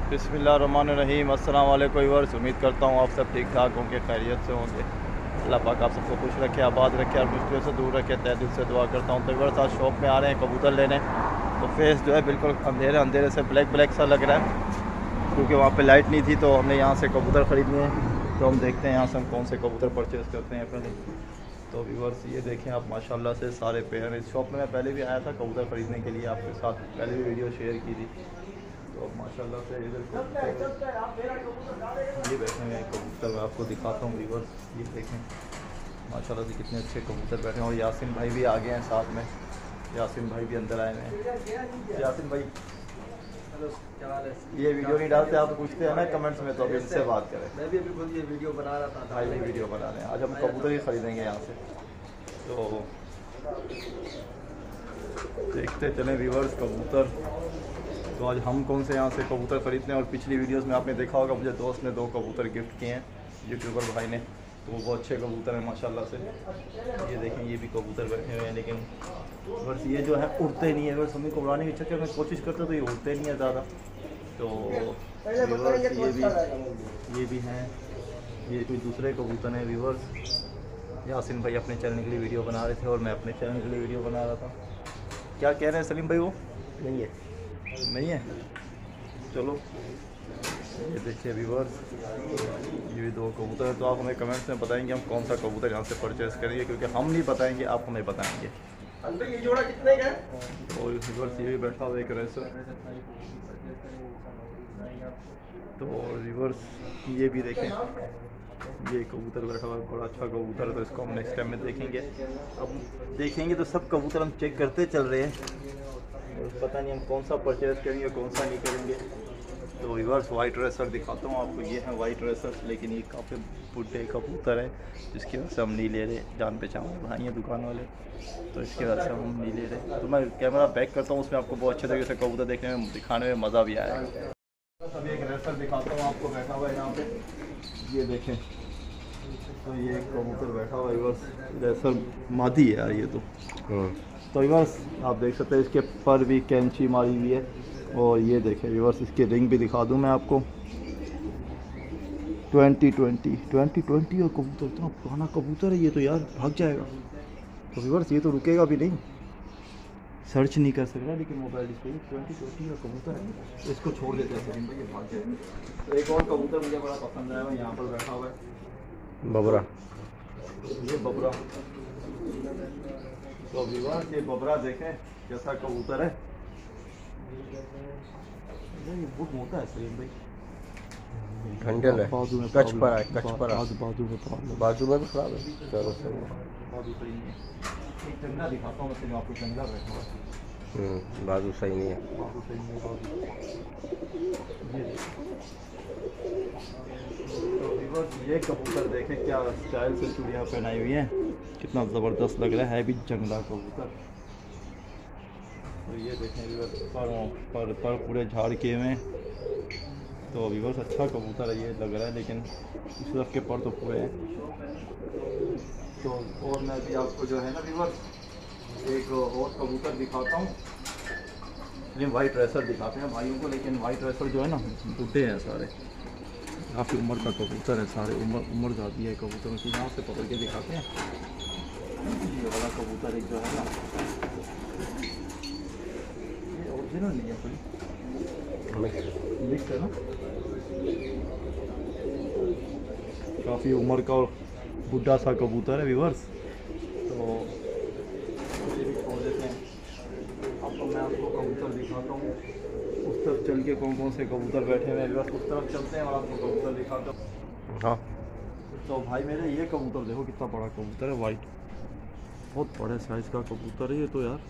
बिस्मिल्लाहिर्रहमानिर्रहीम। अस्सलाम वालेकुम व्यूअर्स, उम्मीद करता हूँ आप सब ठीक ठाक होंगे, खैरियत से होंगे। अल्लाह पाक आप सबको खुश रखे, आबाद रखे और मुश्किलों से दूर रखे। तहे दिल से दुआ करता हूँ। तो व्यूअर्स आज शॉप में आ रहे हैं कबूतर लेने। तो फेस जो है बिल्कुल अंधेरे अंधेरे से ब्लैक ब्लैक सा लग रहा है, क्योंकि वहाँ पे लाइट नहीं थी। तो हमने यहाँ से कबूतर ख़रीदने हैं। तो हम देखते हैं यहाँ से हम कौन से कबूतर परचेज़ करते हैं पहले। तो व्यूअर्स ये देखें आप, माशाल्लाह से सारे पेयर। इस शॉप में मैं पहले भी आया था कबूतर ख़रीदने के लिए, आपके साथ पहले भी वीडियो शेयर की थी। तो माशाल्लाह से इधर ये बैठे हुए कबूतर मैं आपको दिखाता हूँ व्यूअर्स। ये देखें माशाल्लाह से कितने अच्छे कबूतर बैठे हैं। और यासिन भाई भी आ गए हैं साथ में। यासिन भाई भी अंदर आए हैं। यासिन भाई ये वीडियो नहीं डालते, आप पूछते हैं ना कमेंट्स में, तो अभी इनसे बात करें। मैं भी अभी खुद ये वीडियो बना रहा था। भाई भी वीडियो बना रहे हैं। आज हम कबूतर ही ख़रीदेंगे यहाँ से। तो देखते चलें व्यूअर्स कबूतर। तो आज हम कौन से यहाँ से कबूतर ख़रीदते हैं। और पिछली वीडियोस में आपने देखा होगा मुझे दोस्त ने 2 कबूतर गिफ्ट किए हैं, यूट्यूबर भाई ने। तो वो बहुत अच्छे कबूतर हैं माशाल्लाह से। ये देखें ये भी कबूतर बैठे हुए हैं, लेकिन बस ये जो है उड़ते नहीं है। बस हमें को उड़ाने के चक्कर में कोशिश करते तो ये उड़ते नहीं है ज़्यादा। तो ये भी हैं। ये कोई दूसरे कबूतर हैं व्यूअर्स। यासिन भाई अपने चैनल के लिए वीडियो बना रहे थे और मैं अपने चैनल के लिए वीडियो बना रहा था। क्या कह रहे हैं सलीम भाई? वो नहीं है, नहीं है। चलो ये देखिए व्यूअर्स, ये भी 2 कबूतर है। तो आप हमें कमेंट्स में बताएंगे हम कौन सा कबूतर यहाँ से परचेज़ करेंगे, क्योंकि हम नहीं बताएंगे, आप हमें बताएंगे। ये जोड़ा कितने का है? और व्यूअर्स ये भी बैठा हुआ एक रेसर। तो व्यूअर्स ये भी देखें, ये कबूतर बैठा हुआ है, बड़ा अच्छा कबूतर है। तो इसको हम नेक्स्ट टाइम में देखेंगे। अब देखेंगे तो सब कबूतर हम चेक करते चल रहे हैं, पता नहीं हम कौन सा परचेज़ करेंगे कौन सा नहीं करेंगे। तो व्यूअर्स वाइट रेसर दिखाता हूँ आपको। ये है वाइट रेसर, लेकिन ये काफ़ी बुढ़े कबूतर है, जिसकी वजह से हम नहीं ले रहे। जान पहचान भाई हैं दुकान वाले, तो इसकी वजह से हम नहीं ले रहे। तो मैं कैमरा बैक करता हूँ, उसमें आपको बहुत अच्छे तरीके से कबूतर देखने में, दिखाने में मज़ा भी आएगा। अभी एक रेसर दिखाता हूँ आपको बैठा हुआ है यहाँ पे। ये देखें, तो ये एक कबूतर बैठा हुआ है व्यूअर्स। रेसर मादी है यार ये तो। तो व्यूअर्स आप देख सकते हैं इसके पर भी कैंची मारी हुई है। और ये देखें व्यूअर्स, इसकी रिंग भी दिखा दूं मैं आपको। 2020 और कबूतर इतना पुराना कबूतर है ये तो यार, भाग जाएगा। तो व्यूअर्स ये तो रुकेगा भी नहीं, सर्च नहीं कर सकता, लेकिन मोबाइल डिस्प्ले 2020 का कबूतर है। तो इसको छोड़ देते हैं सलीम भाई, ये भाग जाएगा। तो एक और कबूतर मुझे बड़ा पसंद आया, यहाँ पर बैठा हुआ है बबरा। ये बबरा। तो व्यूअर्स ये बबरा देखें कैसा कबूतर है। ये बहुत मोटा है सलीम भाई, घंटल है, बाजू में कच पर है, कच पर है, बाजू में प्रॉब्लम, बाजू में भी खराब है। चलो सही है। बाजू सही नहीं है। एक जंगला दिखाता हूँ मैं आपको, जंगला बैठा हुआ है। बाजू सही नहीं है। बाजू सही नहीं है, बाजू ये तो व्यूअर्स ये कबूतर देखें क्या स्टाइल से चूड़ियाँ पहनाई हुई हैं, कितना ज़बरदस्त लग रहा है भी जंगला कबूतर। तो ये देखें व्यूअर्स पर पूरे झाड़ के हुए। तो व्यूअर्स अच्छा कबूतर है ये लग रहा है, लेकिन इस तरफ के पर तो पूरे हैं। तो और मैं भी आपको जो है ना व्यूअर्स एक और कबूतर दिखाता हूँ। लेकिन वाइट रेसर दिखाते हैं भाइयों को, लेकिन वाइट रेसर जो है ना बूढ़े हैं सारे, काफ़ी उम्र का कबूतर है सारे, उम्र ज़्यादा है कबूतरों की। यहाँ से पकड़ के दिखाते हैं। ये वाला कबूतर एक जो है ना, ये ओरिजिनल नहीं है, कोई मिक्स है ना, काफ़ी उम्र का और बुढ़ा सा कबूतर है व्यूअर्स। तो ये भी छोड़ देते हैं। अब तो मैं आपको कबूतर दिखाता हूँ, उस तरफ चल के कौन कौन से कबूतर बैठे हुए हैं व्यूअर्स, उस तरफ चलते हैं और आपको कबूतर दिखाता हूँ। हाँ तो भाई मेरे ये कबूतर देखो कितना बड़ा कबूतर है, वाइट, बहुत बड़े साइज़ का कबूतर है ये तो यार।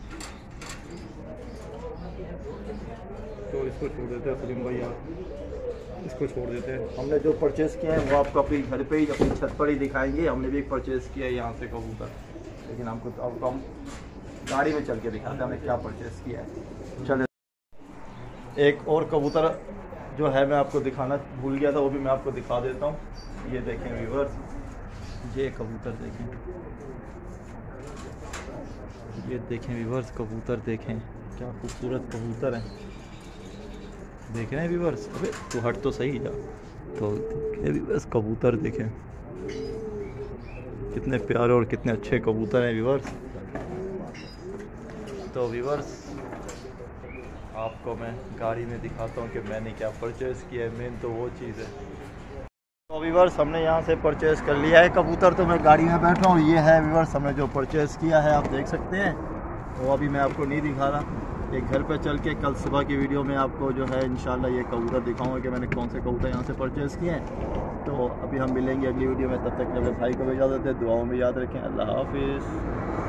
तो इसको छोड़ देते हैं सलीम भाई यार, इसको छोड़ देते हैं। हमने जो परचेज़ किया है वो आपको अपनी घर पे ही, अपनी छत पर ही दिखाएंगे। हमने भी एक परचेज़ किया है यहाँ से कबूतर, लेकिन हमको अब हम गाड़ी में चल के दिखाते हैं हमने क्या परचेज़ किया है। चले एक और कबूतर जो है मैं आपको दिखाना भूल गया था, वो भी मैं आपको दिखा देता हूँ। ये देखें व्यूअर्स, ये कबूतर देखें, ये देखें व्यूअर्स, कबूतर देखें क्या खूबसूरत कबूतर हैं। देख रहे हैं व्यूअर्स? अबे तू हट तो सही जा। तो देखे व्यूअर्स, कबूतर देखें कितने प्यारे और कितने अच्छे कबूतर हैं व्यूअर्स। तो व्यूअर्स आपको मैं गाड़ी में दिखाता हूँ कि मैंने क्या परचेज़ किया है। मेन तो वो चीज़ है। तो व्यूअर्स हमने यहाँ से परचेज़ कर लिया है कबूतर। तो मैं गाड़ी में बैठ रहा हूँ। ये है व्यूअर्स हमने जो परचेज़ किया है, आप देख सकते हैं। वो अभी मैं आपको नहीं दिखा रहा। एक घर पे चल के कल सुबह की वीडियो में आपको जो है इंशाल्लाह ये कबूतर दिखाऊंगा कि मैंने कौन से कबूतर यहाँ से परचेज़ किए हैं। तो अभी हम मिलेंगे अगली वीडियो में। तब तक के लिए भाई को भी इजाज़त है। दुआओं में याद रखें। अल्लाह हाफिज़।